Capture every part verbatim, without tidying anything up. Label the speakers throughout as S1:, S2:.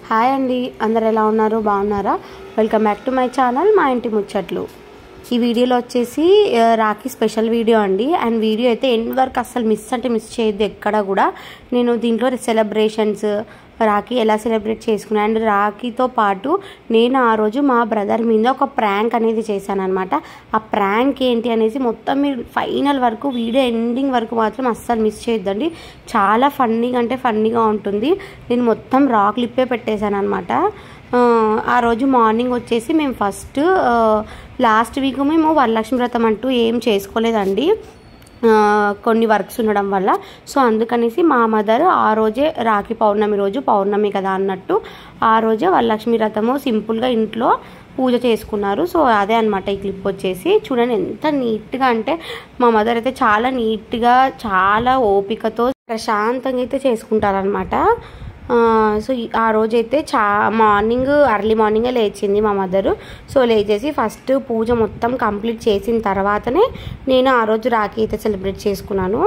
S1: Hi అండి, అందరు ఎలా ఉన్నారు? బాగున్నారా? Welcome back to my channel మా ఇంటి ముచ్చట్లు. ఈ వీడియోలో వచ్చేసి రాఖీ స్పెషల్ వీడియో అండి. అండ్ వీడియో అయితే ఎండ్ వరకు అస్సలు మిస్ అంటే మిస్ చేయొద్దు ఎక్కడ కూడా. నేను దీంట్లో సెలబ్రేషన్స్, రాఖీ ఎలా సెలబ్రేట్ చేసుకున్నాను అండ్ రాఖీతో పాటు నేను ఆ రోజు మా బ్రదర్ మీద ఒక ప్రాంక్ అనేది చేశాను అనమాట. ఆ ప్రాంక్ ఏంటి అనేసి మొత్తం మీరు ఫైనల్ వరకు వీడియో ఎండింగ్ వరకు మాత్రం అస్సలు మిస్ చేయొద్దండి. చాలా ఫన్నీగా అంటే ఫన్నీగా ఉంటుంది. నేను మొత్తం రా క్లిప్పే పెట్టేశాను అనమాట. ఆ రోజు మార్నింగ్ వచ్చేసి మేము ఫస్ట్ లాస్ట్ వీక్ మేము వరలక్ష్మి వ్రతం అంటూ ఏం చేసుకోలేదండి, కొన్ని వర్క్స్ ఉండడం వల్ల. సో అందుకనేసి మా మదర్ ఆ రోజే రాఖీ పౌర్ణమి రోజు, పౌర్ణమి కదా అన్నట్టు ఆ రోజే వరలక్ష్మి వ్రతము సింపుల్గా ఇంట్లో పూజ చేసుకున్నారు. సో అదే అనమాట ఈ క్లిప్ వచ్చేసి. చూడండి ఎంత నీట్గా అంటే మా మదర్ అయితే చాలా నీట్గా చాలా ఓపికతో ప్రశాంతంగా అయితే చేసుకుంటారనమాట. సో ఆ రోజైతే చా మార్నింగ్ అర్లీ మార్నింగే లేచింది మా మదరు. సో లేచేసి ఫస్ట్ పూజ మొత్తం కంప్లీట్ చేసిన తర్వాతనే నేను ఆ రోజు రాఖీ అయితే సెలబ్రేట్ చేసుకున్నాను.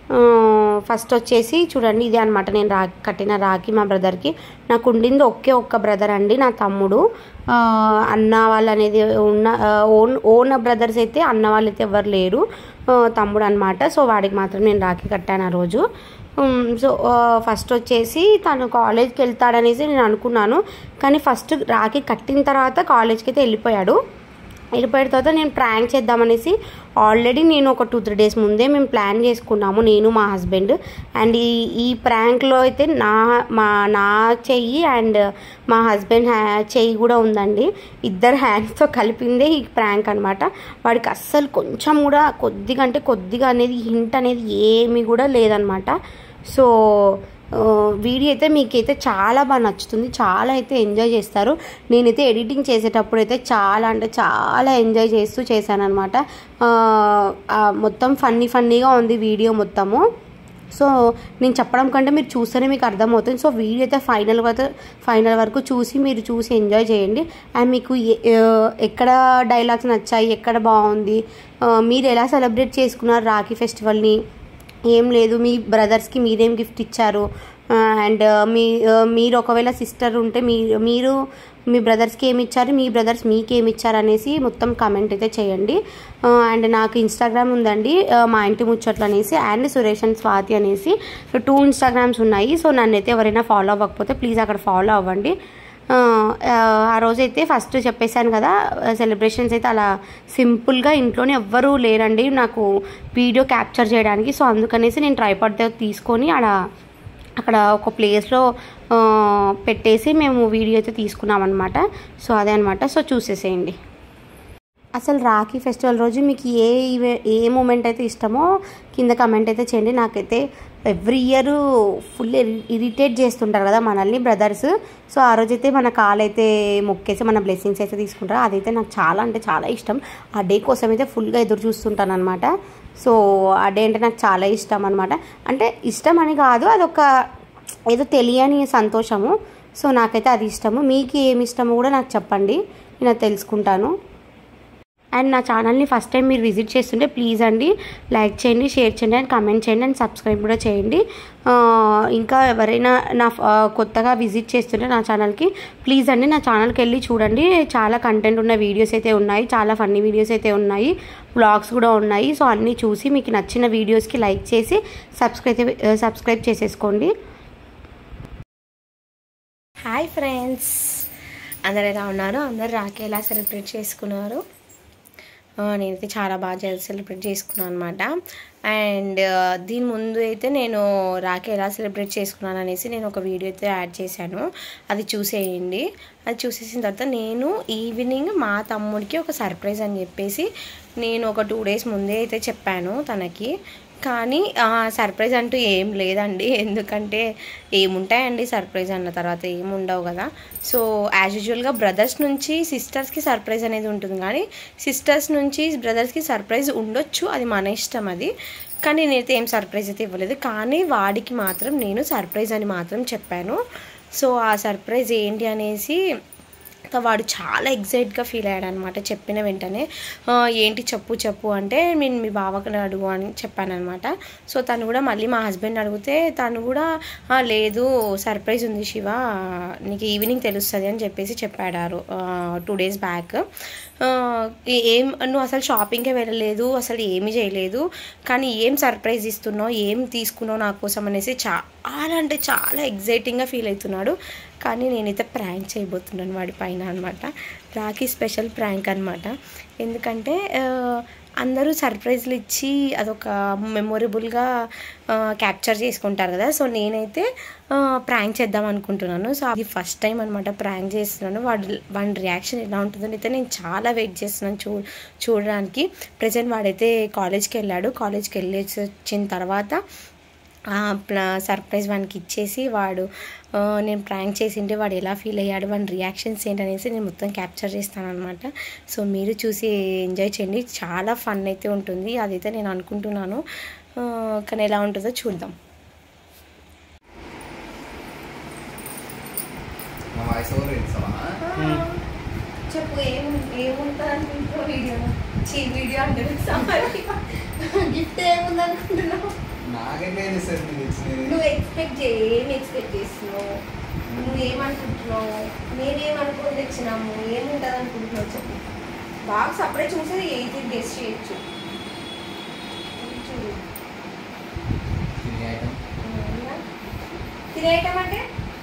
S1: ఫస్ట్ వచ్చేసి చూడండి ఇదే అనమాట నేను రాఖీ కట్టిన రాఖీ మా బ్రదర్కి. నాకు ఉండింది ఒకే ఒక్క బ్రదర్ అండి, నా తమ్ముడు. అన్న వాళ్ళు అనేది ఉన్న ఓన్ ఓన్ బ్రదర్స్ అయితే అన్న వాళ్ళు అయితే ఎవరు లేరు, తమ్ముడు అనమాట. సో వాడికి మాత్రం నేను రాఖీ కట్టాను ఆ రోజు. సో ఫస్ట్ వచ్చేసి తను కాలేజ్కి వెళ్తాడనేసి నేను అనుకున్నాను, కానీ ఫస్ట్ రాఖీ కట్టిన తర్వాత కాలేజ్కి అయితే వెళ్ళిపోయాడు. వెళ్ళిపోయిన తర్వాత నేను ప్రాంక్ చేద్దామనేసి ఆల్రెడీ నేను ఒక టూ త్రీ డేస్ ముందే మేము ప్లాన్ చేసుకున్నాము, నేను మా హస్బెండ్. అండ్ ఈ ఈ ప్రాంక్లో అయితే నా మా నా చెయ్యి అండ్ మా హస్బెండ్ హ్యా చెయ్యి కూడా ఉందండి. ఇద్దరు హ్యాండ్స్తో కలిపిందే ఈ ప్రాంక్ అనమాట. వాడికి అస్సలు కొంచెం కూడా కొద్దిగా అంటే కొద్దిగా అనేది హింట్ అనేది ఏమీ కూడా లేదనమాట. సో వీడియో అయితే మీకైతే చాలా బాగా నచ్చుతుంది, చాలా అయితే ఎంజాయ్ చేస్తారు. నేనైతే ఎడిటింగ్ చేసేటప్పుడు అయితే చాలా అంటే చాలా ఎంజాయ్ చేస్తూ చేశాను అనమాట. మొత్తం ఫన్నీ ఫన్నీగా ఉంది వీడియో మొత్తము. సో నేను చెప్పడం కంటే మీరు చూస్తేనే మీకు అర్థమవుతుంది. సో వీడియో అయితే ఫైనల్ వరకు ఫైనల్ వరకు చూసి మీరు చూసి ఎంజాయ్ చేయండి. అండ్ మీకు ఎక్కడ డైలాగ్స్ నచ్చాయి, ఎక్కడ బాగుంది, మీరు ఎలా సెలబ్రేట్ చేసుకున్నారు రాఖీ ఫెస్టివల్ని, ఏం లేదు మీ బ్రదర్స్కి మీరేం గిఫ్ట్ ఇచ్చారు, అండ్ మీ మీరు ఒకవేళ సిస్టర్ ఉంటే మీ మీరు మీ బ్రదర్స్కి ఏమి ఇచ్చారు, మీ బ్రదర్స్ మీకు ఏమి ఇచ్చారు అనేసి మొత్తం కామెంట్ అయితే చేయండి. అండ్ నాకు ఇన్స్టాగ్రామ్ ఉందండి, మా ఇంటి ముచ్చట్లు అనేసి, అండ్ సురేష్ అండ్ స్వాతి అనేసి టూ ఇన్స్టాగ్రామ్స్ ఉన్నాయి. సో నన్ను అయితే ఎవరైనా ఫాలో అవ్వకపోతే ప్లీజ్ అక్కడ ఫాలో అవ్వండి. ఆ రోజైతే ఫస్ట్ చెప్పేశాను కదా సెలబ్రేషన్స్ అయితే అలా సింపుల్గా ఇంట్లోనే ఎవ్వరూ లేరండి నాకు వీడియో క్యాప్చర్ చేయడానికి. సో అందుకనేసి నేను ట్రైపాడ్ తీసుకొని అక్కడ అక్కడ ఒక ప్లేస్లో పెట్టేసి మేము వీడియో అయితే తీసుకున్నాం అనమాట. సో అదే అనమాట. సో చూసేసేయండి. అసలు రాఖీ ఫెస్టివల్ రోజు మీకు ఏ ఏ మూమెంట్ అయితే ఇష్టమో కింద కమెంట్ అయితే చేయండి. నాకైతే ఎవ్రీ ఇయర్ ఫుల్ ఇరిటేట్ చేస్తుంటారు కదా మనల్ని బ్రదర్స్. సో ఆ రోజైతే మన కాల్ అయితే మొక్కేసి మన బ్లెస్సింగ్స్ అయితే తీసుకుంటారు. అదైతే నాకు చాలా అంటే చాలా ఇష్టం. ఆ డే కోసం అయితే ఫుల్గా ఎదురు చూస్తుంటాను అనమాట. సో ఆ డే అంటే నాకు చాలా ఇష్టం అనమాట. అంటే ఇష్టం అని కాదు, అదొక ఏదో తెలియని సంతోషము. సో నాకైతే అది ఇష్టము. మీకు ఏమి ఇష్టమో కూడా నాకు చెప్పండి, నేను అది తెలుసుకుంటాను. అండ్ నా ఛానల్ని ఫస్ట్ టైం మీరు విజిట్ చేస్తుంటే ప్లీజ్ అండి లైక్ చేయండి, షేర్ చేయండి, అండ్ కమెంట్ చేయండి, అండ్ సబ్స్క్రైబ్ కూడా చేయండి. ఇంకా ఎవరైనా నా కొత్తగా విజిట్ చేస్తుంటే నా ఛానల్కి ప్లీజ్ అండి నా ఛానల్కి వెళ్ళి చూడండి. చాలా కంటెంట్ ఉన్న వీడియోస్ అయితే ఉన్నాయి, చాలా ఫన్నీ వీడియోస్ అయితే ఉన్నాయి, వ్లాగ్స్ కూడా ఉన్నాయి. సో అన్నీ చూసి మీకు నచ్చిన వీడియోస్కి లైక్ చేసి సబ్స్క్రైబ్ సబ్స్క్రైబ్ చేసేసుకోండి.
S2: హాయ్ ఫ్రెండ్స్, అందరు ఎలా ఉన్నారు? అందరు రాఖీ ఎలా సెలబ్రేట్ చేసుకున్నారు? నేనైతే చాలా బాగా సెలబ్రేట్ చేసుకున్నాను అనమాట. అండ్ దీని ముందు అయితే నేను రాఖీ ఎలా సెలబ్రేట్ చేసుకున్నాను అనేసి నేను ఒక వీడియో అయితే యాడ్ చేశాను, అది చూసేయండి. అది చూసేసిన తర్వాత నేను ఈవినింగ్ మా తమ్ముడికి ఒక సర్ప్రైజ్ అని చెప్పేసి నేను ఒక టూ డేస్ ముందే అయితే చెప్పాను తనకి. కానీ సర్ప్రైజ్ అంటూ ఏం లేదండి, ఎందుకంటే ఏముంటాయండి సర్ప్రైజ్ అన్న తర్వాత ఏముండవు కదా. సో యాజ్ యూజువల్గా బ్రదర్స్ నుంచి సిస్టర్స్కి సర్ప్రైజ్ అనేది ఉంటుంది, కానీ సిస్టర్స్ నుంచి బ్రదర్స్కి సర్ప్రైజ్ ఉండొచ్చు, అది మన ఇష్టం అది. కానీ నేనైతే ఏం సర్ప్రైజ్ అయితే ఇవ్వలేదు, కానీ వాడికి మాత్రం నేను సర్ప్రైజ్ అని మాత్రం చెప్పాను. సో ఆ సర్ప్రైజ్ ఏంటి అనేసి వాడు చాలా ఎగ్జైట్గా ఫీల్ అయ్యాడు అనమాట. చెప్పిన వెంటనే ఏంటి చెప్పు చెప్పు అంటే నేను మీ బావకి అడుగు అని చెప్పానమాట. సో తను కూడా మళ్ళీ మా హస్బెండ్ అడిగితే తను కూడా లేదు సర్ప్రైజ్ ఉంది శివ, నీకు ఈవినింగ్ తెలుస్తుంది అని చెప్పేసి చెప్పాడారు టూ డేస్ బ్యాక్. ఏం నువ్వు అసలు షాపింగ్కే వెళ్ళలేదు, అసలు ఏమీ చేయలేదు, కానీ ఏం సర్ప్రైజ్ ఇస్తున్నావు, ఏం తీసుకున్నావు నా కోసం అనేసి చాలా అంటే చాలా ఎగ్జైటింగ్గా ఫీల్ అవుతున్నాడు. కానీ నేనైతే ప్రాంక్ చేయబోతున్నాను వాడి పైన అనమాట. రాఖీ స్పెషల్ ప్రాంక్ అనమాట. ఎందుకంటే అందరూ సర్ప్రైజ్లు ఇచ్చి అదొక మెమొరబుల్గా క్యాప్చర్ చేసుకుంటారు కదా. సో నేనైతే ప్రాంక్ చేద్దాం అనుకుంటున్నాను. సో అది ఫస్ట్ టైం అనమాట ప్రాంక్ చేస్తున్నాను. వాడి వాడి రియాక్షన్ ఎలా ఉంటుందని అయితే నేను చాలా వెయిట్ చేస్తున్నాను చూ చూడడానికి. ప్రజెంట్ వాడైతే కాలేజ్కి వెళ్ళాడు. కాలేజ్కి వెళ్ళేసి వచ్చిన తర్వాత సర్ప్రైజ్ వానికి ఇచ్చేసి వాడు నేను ప్రాంక్ చేసింటే వాడు ఎలా ఫీల్ అయ్యాడు, వాడి రియాక్షన్స్ ఏంటనేసి నేను మొత్తం క్యాప్చర్ చేస్తాను అనమాట. సో మీరు చూసి ఎంజాయ్ చేయండి. చాలా ఫన్ అయితే ఉంటుంది, అదైతే నేను అనుకుంటున్నాను. కానీ ఎలా ఉంటుందో చూద్దాం. చెప్పు ఏం ఏముంటుంది వీడియో వీడియో అంటే గిఫ్ట్ ఏముంది అనుకుంటున్నావు? నువ్వు ఎక్స్పెక్ట్ చేయి, ఏం ఎక్స్పెక్ట్ చేస్తున్నావు, నువ్వేమనుకుంటున్నావు, నేనేమనుకుని తెచ్చినాము, ఏముంటుంది అనుకుంటున్నావు చెప్పు. బాక్స్ అప్పుడే చూసేది ఎయిత్ గెస్ట్ చేయొచ్చు. చూడు తినే ఐటమ్ అంటే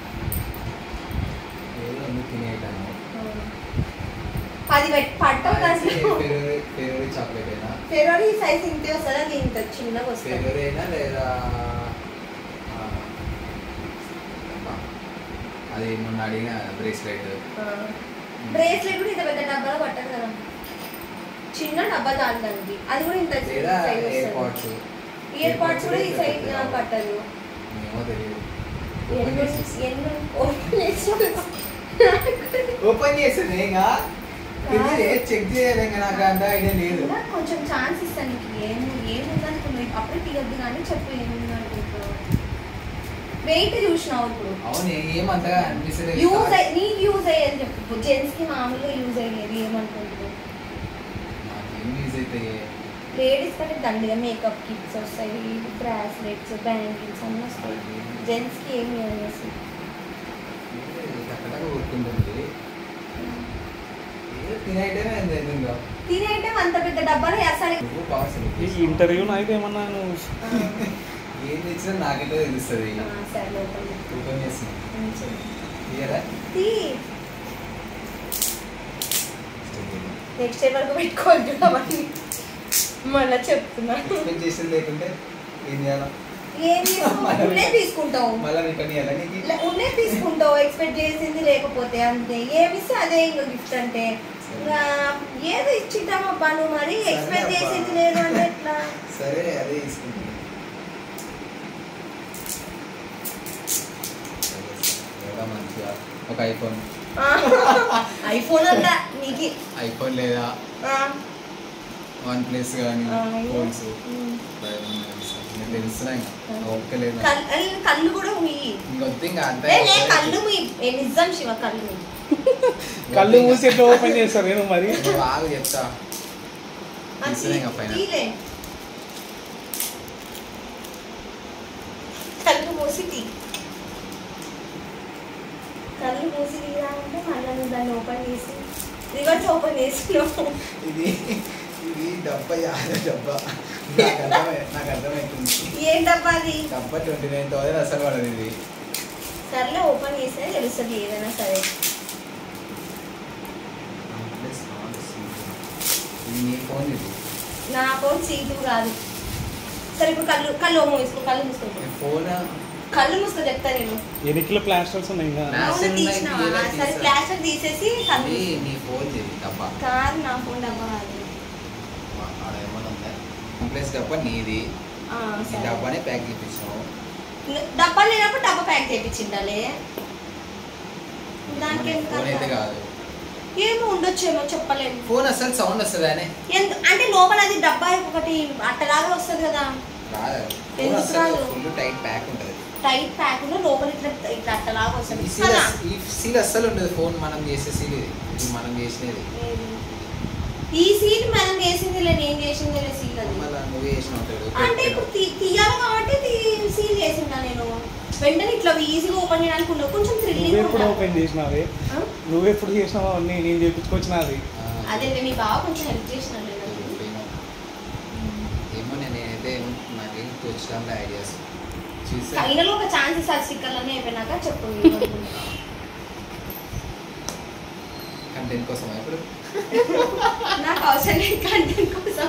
S2: పది పట్టవు అసలు. ఫెరోరీ సైజ్ ఇంతే వస్తుంది, అది ఇంత చిన్నగా వస్తుంది.
S3: అది మొన్న అడిగిన బ్రేస్లెట్
S2: బ్రేస్లెట్ కూడా ఇంత పెద్ద డబ్బాలో పట్టదు కదా, చిన్న డబ్బా దానికి. అది కూడా ఇంత ఇయర్ పాడ్స్ ఇయర్ పాడ్స్ కూడా ఈ సైజ్ పట్టదు.
S3: ఓపెన్ చేసింది చెక్ చేయాలి, నాకు అంత ఐడియా లేదు.
S2: కొంచెం ఛాన్స్ ఇస్తాను నీకు. ఏమి ఏముందనుకున్నావు అప్పుడే తీయద్దు కానీ చెప్పు ఏముందనుకుంటున్నావు. వెయిట్ చూసినావు ఇప్పుడు.
S3: అవును ఏమంతగా అనిపిస్తలేదు.
S2: యూజ్ నీకు యూజ్ అయ్యేది చెప్పు. జెంట్స్ కి మామూలుగా యూజ్ అయ్యేది ఏమనుకుంటున్నావు?
S3: నాకేం యూజ్ అవుతాయి?
S2: లేడీస్ కంటే దండిగా మేకప్ కిట్స్ వస్తాయి, బ్రాస్లెట్స్, బ్యాంగిల్స్ అన్నీ వస్తాయి. జెంట్స్ కి ఏమి యూజ్ చేస్తుంది? తినే ఐటమ్ అంత పెద్ద డబ్బాలో అసలు
S4: ఇంటర్వ్యూ అయితే ఏమన్నా
S3: ఏం తెచ్చినా నాకైతే తెలుస్తుంది. ఓపెన్ చేస్తున్నా
S2: నెక్స్ట్ డే వరకు పెట్టుకోవాలి. మళ్ళీ చెప్తున్నా
S3: ఎక్స్పెక్ట్ చేసేది లేకుంటే ఏం చేయాలా?
S2: ఉన్నే తీసుకుంటావు,
S3: మళ్ళీ రిటర్న్ చేయాలా? నీకు
S2: ఉన్నే తీసుకుంటావు ఎక్స్పెక్ట్ చేసింది లేకపోతే అంతే. ఏమిస్తే అదే ఇంకా గిఫ్ట్ అంటే ఏదో ఇచ్చిద్దామబ్బా నువ్వు మరి ఎక్స్పెక్ట్ చేసింది లేదు అంటే ఎట్లా?
S3: సరే అదే తీసుకుంటా. మంచిగా ఒక ఐఫోన్
S2: ఐఫోన్ అంట నీకు.
S3: ఐఫోన్ లేదా వన్ ప్లస్ కానీ ఫోన్స్ తెలుస్తున్నాయి. ఓకే లేదు
S2: కళ్ళు కూడా
S3: ఇంకొద్దు ఇంకా అంత
S2: కళ్ళు నిజం శివ కళ్ళు
S4: కళ్ళు మూసి ఎట్లా ఓపెన్ చేస్తారు నేను మరి
S3: బాగా చెప్తా.
S2: కళ్ళు మూసి తీ కళ్ళు మూసి తీయాలంటే మళ్ళీ నువ్వు దాన్ని ఓపెన్ చేసి రివర్స్ ఓపెన్ చేసినావు.
S3: ఇది ఇది డబ్బా యాభై డబ్బా నాకు అర్థమై నాకు అర్థమవుతుంది.
S2: ఏం డబ్బా అది?
S3: డబ్బా ట్వంటీ నైన్ థౌసండ్ అసలు పడదు ఇది.
S2: సర్లే ఓపెన్ చేస్తే తెలుస్తుంది ఏదైనా సరే.
S3: నీ ఫోన్ ఇది.
S2: నా ఫోన్ సీటు కాదు. సరే ఇప్పుడు కళ్ళు కళ్ళు మూసుకో కళ్ళు మూసుకో
S3: ఫోన్
S2: కళ్ళు మూసుకో చెప్తా నేను.
S4: ఎనికిలో ప్లాస్టర్స్ ఉన్నాయి ఇంకా.
S2: సరే ప్లాస్టర్ తీసేసి కళ్ళు.
S3: నీ ఫోన్ ఇది డబ్బా
S2: కాదు, నా ఫోన్ డబ్బా కాదు.
S3: ప్లస్ డబ్బా నీది. డబ్బానే ప్యాక్ చేయించావు.
S2: డబ్బా లేనప్పుడు డబ్బా ప్యాక్ చేయించిండాలి.
S3: ఫోన్ అయితే కాదు.
S2: ఏమో ఉండొచ్చేమో చెప్పలేము.
S3: ఫోన్ అసలు సౌండ్ వస్తుంది అని
S2: అంటే లోపల అది డబ్బా ఒకటి అట్టలాగా వస్తుంది కదా.
S3: రాదు, ఫుల్ టైట్ ప్యాక్ ఉంటుంది.
S2: టైట్ ప్యాక్ లోపల ఇట్లా ఇట్లా అట్టలాగా వస్తుంది.
S3: ఈ సీల్ అస్సలు ఉండదు. ఫోన్ మనం చేసే సీల్ ఇది, ఇది మనం చేసినది.
S2: ఈ సీల్ మనం చేసింది లే, నేను చేసింది లే సీల్ అది.
S3: మళ్ళీ నువ్వు చేసినావు
S2: అంటే ఇప్పుడు తీయాలి కాబట్టి సీల్ చేసిందా నేను. వెంటనే ఇట్లా ఈజీగా ఓపెన్ చేయడానికి ఉండవు, కొంచెం థ్రిల్లింగ్.
S4: ఎప్పుడు ఓపెన్ చేసినావే? నువ్వు ఎప్పుడు చేసినావా? నేను చేయించుకొచ్చినది.
S2: అదే నీ బావ కొంచెం హెల్ప్ చేసిన.
S3: ఏమో నేనైతే నాకు తోచడంలో ఐడియాస్ చూసా.
S2: ఫైనల్ ఒక ఛాన్స్ ఇస్తారు స్టిక్కర్లన్నీ అయిపోయినాక చెప్పు.
S3: కంటెంట్ కోసం ఇప్పుడు
S2: నాకు అవసరం లేదు కంటెంట్ కోసం.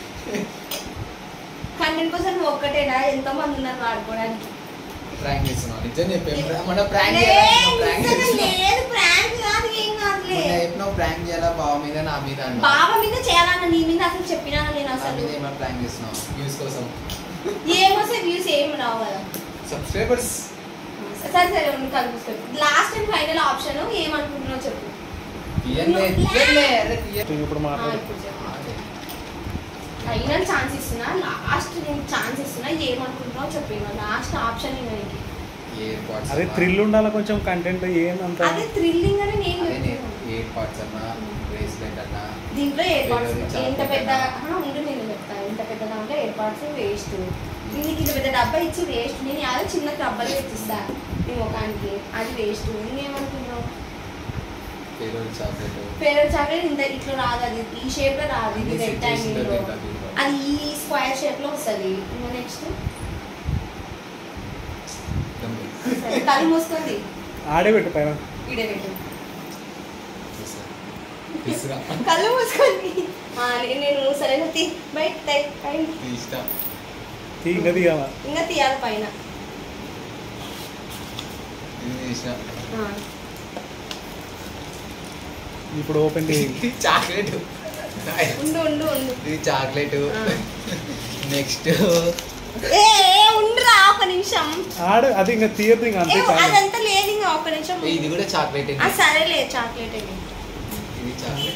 S2: కంటెంట్ కోసం నువ్వు ఒక్కటేనా? ఎంతో మంది ఉన్నారు వాడుకోవడానికి.
S3: ప్రాంక్ చేస్తున్నావు నిజం చెప్పాను. మన ప్రాంక్
S2: లేదు ప్రాంక్ కాదు, ఏం కాదులే.
S3: చెప్పినావు ప్రాంక్ చేయాలా బావ మీద నా మీద.
S2: బావ మీద చేయాలన్న నీ మీద అసలు చెప్పినా నేను అసలు.
S3: మీద ఏమైనా ప్రాంక్ చేస్తున్నావు వ్యూస్ కోసం?
S2: ఏమొస్తే వ్యూస్ ఏమి రావు కదా.
S3: సబ్స్క్రైబర్స్
S2: సరే సరే ఉండి కలుపుతాడు. లాస్ట్ అండ్ ఫైనల్ ఆప్షన్ ఏమనుకుంటున్నావు చెప్పు.
S4: ఇప్పుడు మాట్లాడు.
S2: ఫైనల్ ఛాన్స్ ఇస్తున్నా, లాస్ట్ నేను ఛాన్స్ ఇస్తున్నా. ఏమనుకుంటున్నావు చెప్పు. లాస్ట్ ఆప్షన్ నీకు.
S4: అదే థ్రిల్ ఉండాలి కొంచెం కంటెంట్. ఏందంత
S2: అదే థ్రిల్లింగ్ అని నేను
S3: ఎయిర్ పార్ట్స్ అన్నా బ్రేస్లెట్ అన్నా
S2: దీంట్లో ఎయిర్ పార్ట్స్ ఎంత పెద్ద ఉండి నేను చెప్తాను. ఎంత పెద్ద దాంట్లో ఎయిర్ పార్ట్స్ వేస్ట్. దీనికి ఇంత పెద్ద డబ్బా ఇచ్చి వేస్ట్. నేను యాదో చిన్న డబ్బాలు తెచ్చిస్తా నీ ముఖానికి, అది వేస్ట్. నేనేమనుకున్నావు పేరు చాక్లెట్ ఇంత ఇట్లా రాదు, అది ఈ షేప్ లో రాదు. ఇది రెక్టాంగిల్ లో, అది ఈ స్క్వేర్ షేప్ లో వస్తుంది. ఇంకా నెక్స్ట్ కళ్ళు మూసుకుంది
S4: ఆడే పెట్టు పైన.
S2: ఇడే పెట్టు కళ్ళు మూసుకుంది. నేను సరే తీ బయట
S4: ఇంకా తీయాలా?
S2: ఇంకా తీయాలి పైన.
S4: ఇప్పుడు ఓపెన్ చేయి.
S3: చాక్లెట్
S2: ఉండు ఉండు ఉండు
S3: ఇది చాక్లెట్. నెక్స్ట్
S2: ఏ ఉండురా ఒక నిమిషం.
S4: ఆడు అది ఇంకా తీయద్దు ఇంకా అంతే.
S2: అదంతా లేదు ఇంకా ఒక నిమిషం.
S3: ఇది కూడా చాక్లెట్.
S2: సరేలే చాక్లెట్.
S3: ఇది chocolate.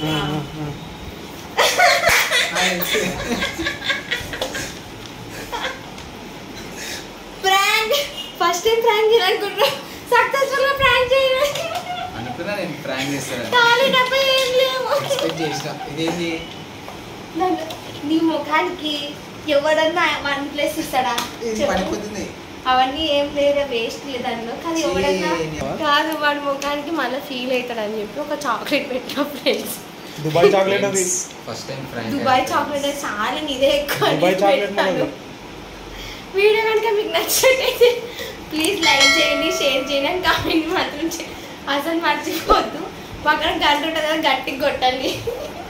S2: Prank first time prank చేయాలనుకుంటున్నా. సక్సెస్ఫుల్ గా ప్రాంక్ చేయాలి
S3: అనుకున్నా. నేను ప్రాంక్ చేస్తాను.
S2: ఖాళీ డబ్బా ఏం లేవు.
S3: ఎక్స్పెక్ట్ చేసిన. ఇదేంటి
S2: నీ ముఖానికి ఎవడన్నా వన్ ప్లేస్ ఇస్తాడా?
S3: పడిపోతుంది.
S2: అవన్నీ ఏం లేదా, వేస్ట్ లేదు దానిలో. కానీ ఎవడన్నా కాదు వాడి ముఖానికి మళ్ళీ ఫీల్ అవుతాడు అని చెప్పి ఒక చాక్లెట్ పెట్టిన ఫ్రెండ్స్.
S4: దుబాయ్ చాక్లెట్ అది
S3: first time friend.
S2: Dubai chocolate చాలా ఇదే ఎక్కువ.
S4: దుబాయ్ చాక్లెట్
S2: వీడియో కనుక మీకు నచ్చినట్టయితే ప్లీజ్ లైక్ చేయండి, షేర్ చేయండి అని కామెంట్ మాత్రం అసలు మర్చిపోవద్దు. పక్కన గంట ఉంటుంది కదా, గట్టిగా కొట్టండి.